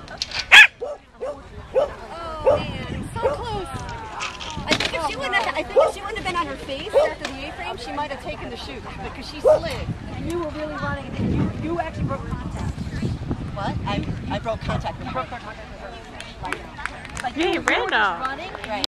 Oh man, so close. I think if she wouldn't have been on her face after the A-frame, she might have taken the chute because she slid. And you were really running, and you actually broke contact. What? I broke contact with her. Like, you ran off. Running. Right.